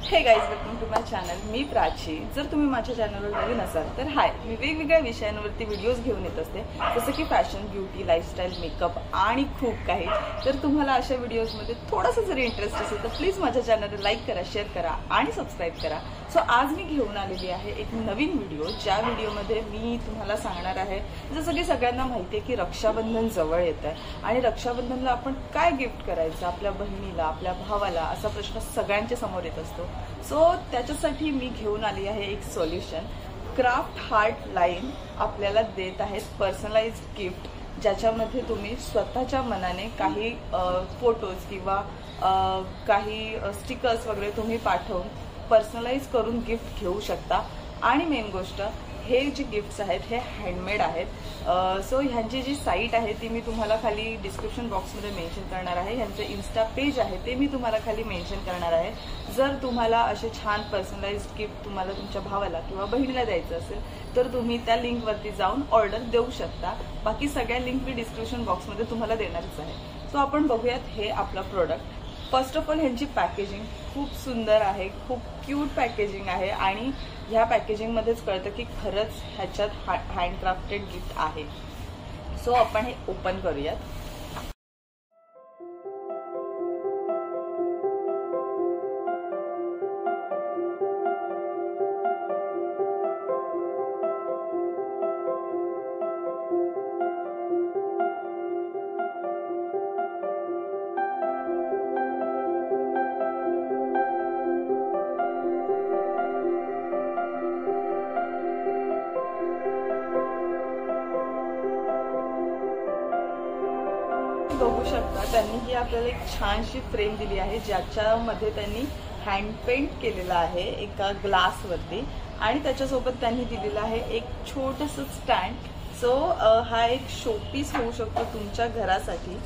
हे guys, welcome to my channel. मी प्राची. जर तुम्ही माझ्या चॅनलवर नवीन असाल तर हाय, मी वेगवेगळ्या विषयांवरती व्हिडिओज घेऊन येत असते, जसं की फॅशन, ब्युटी, लाईफस्टाईल, मेकअप आणि खूप काही. तर तुम्हाला अशा व्हिडिओजमध्ये थोडासा जरी इंटरेस्ट असेल तर प्लीज माझ्या चॅनलला लाईक करा, शेअर करा आणि सबस्क्राईब करा. सो आज मी घेऊन आलेली आहे एक नवीन व्हिडिओ, ज्या व्हिडिओमध्ये मी तुम्हाला सांगणार आहे, जसं की सगळ्यांना माहिती आहे की रक्षाबंधन जवळ येत आहे आणि रक्षाबंधनला आपण काय गिफ्ट करायचं आपल्या बहिणीला, आपल्या भावाला, असा प्रश्न सगळ्यांच्या समोर येत असतो. सो त्याच्यासाठी मी घेऊन आली आहे एक सोल्युशन. क्राफ्ट हार्ट लाईन आपल्याला देत आहेत पर्सनलाइज्ड गिफ्ट, ज्याच्यामध्ये तुम्ही स्वतःच्या मनाने काही फोटोज किंवा काही स्टिकर्स वगैरे तुम्ही पाठवून पर्सनलाइज करून गिफ्ट घेऊ शकता. आणि मेन गोष्ट, हे जे गिफ्ट्स आहेत हे हँडमेड आहेत. सो ह्यांची जी साईट आहे ती मी तुम्हाला खाली डिस्क्रिप्शन बॉक्समध्ये मेन्शन करणार आहे. ह्यांचं इन्स्टा पेज आहे ते मी तुम्हाला खाली मेन्शन करणार आहे. जर तुम्हाला असे छान पर्सनलाइज्ड गिफ्ट तुम्हाला तुमच्या भावाला किंवा बहिणीला द्यायचं असेल तर तुम्ही त्या लिंकवरती जाऊन ऑर्डर देऊ शकता. बाकी सगळ्या लिंक मी डिस्क्रिप्शन बॉक्समध्ये तुम्हाला देणारच आहे. सो आपण बघूयात हे आपलं प्रोडक्ट. फर्स्ट ऑफ ऑल ह्यांची पॅकेजिंग खूप सुंदर आहे, खूप क्यूट पॅकेजिंग आहे आणि ह्या पॅकेजिंगमध्येच कळतं की खरंच ह्याच्यात हँडक्राफ्टेड गिफ्ट आहे. सो आपण हे ओपन करूयात. बघू शकता त्यांनी ही आपल्याला एक छानशी फ्रेम दिली आहे, ज्याच्यामध्ये त्यांनी हँड पेंट केलेला आहे एका ग्लासवरती आणि त्याच्यासोबत त्यांनी दिलेला आहे एक छोटंसं स्टँड. सो हा एक शोपीस होऊ शकतो तुमच्या घरासाठी.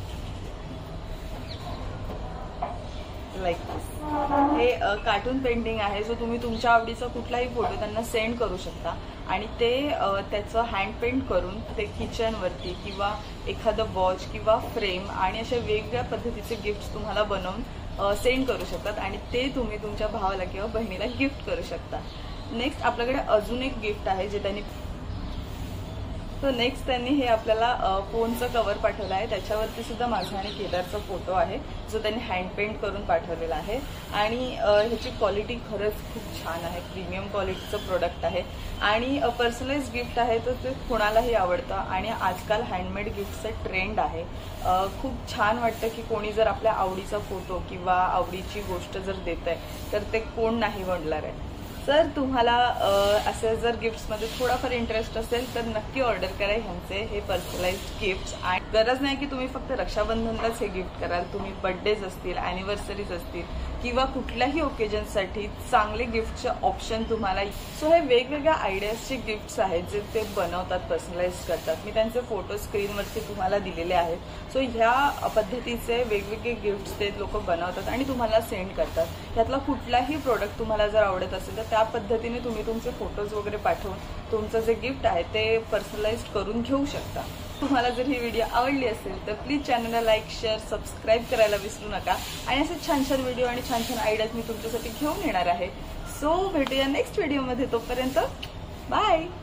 Like this. हे कार्टून पेंटिंग आहे. सो तुम्ही तुमच्या आवडीचा कुठलाही फोटो त्यांना सेंड करू शकता आणि ते त्याचं हँड पेंट करून ते किचनवरती किंवा एखादं वॉच किंवा फ्रेम आणि अशा वेगवेगळ्या पद्धतीचे गिफ्ट्स तुम्हाला बनवून सेंड करू शकतात आणि ते तुम्ही तुमच्या भावाला किंवा बहिणीला गिफ्ट करू शकता. नेक्स्ट आपल्याकडे अजून एक गिफ्ट आहे जे त्यांनी नेक्स्ट त्यांनी हे आपल्याला फोनचं कव्हर पाठवलं आहे. त्याच्यावरती सुद्धा माझा आणि केदारचा फोटो आहे जो त्यांनी हँड पेंट करून पाठवलेला आहे आणि ह्याची क्वालिटी खरंच खूप छान आहे. प्रीमियम क्वालिटीचं प्रोडक्ट आहे आणि पर्सनलाइज गिफ्ट आहे तर ते कोणालाही आवडतं आणि आजकाल हँडमेड गिफ्टचं ट्रेंड आहे. खूप छान वाटतं की कोणी जर आपल्या आवडीचा फोटो किंवा आवडीची गोष्ट जर देत आहे तर ते कोण नाही म्हणणार आहे. जर तुम्हाला असे जर गिफ्ट्समध्ये थोडाफार इंटरेस्ट असेल तर नक्की ऑर्डर करा ह्यांचे हे पर्सनलाइज्ड गिफ्ट्स. आणि गरज नाही की तुम्ही फक्त रक्षाबंधनलाच हे गिफ्ट कराल. तुम्ही बर्थडेज असतील, ॲनिव्हर्सरीज असतील किंवा कुठल्याही ओकेजनसाठी चांगले गिफ्टचे ऑप्शन तुम्हाला. सो हे वेगवेगळ्या आयडियाजचे गिफ्ट्स आहेत जे ते बनवतात, पर्सनलाइज करतात. मी त्यांचे फोटो स्क्रीनवरती तुम्हाला दिलेले आहेत. सो ह्या पद्धतीचे वेगवेगळे गिफ्ट्स ते लोक बनवतात आणि तुम्हाला सेंड करतात. ह्यातला कुठलाही प्रोडक्ट तुम्हाला जर आवडत असेल तर त्या पद्धतीने तुम्ही तुमचे फोटोज वगैरे पाठवून तुमचं जे गिफ्ट आहे ते पर्सनलाइज करून घेऊ शकता. तुम्हाला जर ही व्हिडिओ आवडली असेल तर प्लीज चॅनलला लाईक, शेअर, सबस्क्राईब करायला विसरू नका आणि असे छान छान व्हिडिओ आणि छान छान आयडियाज मी तुमच्यासाठी घेऊन येणार आहे. सो भेटूया नेक्स्ट व्हिडिओमध्ये. तोपर्यंत बाय.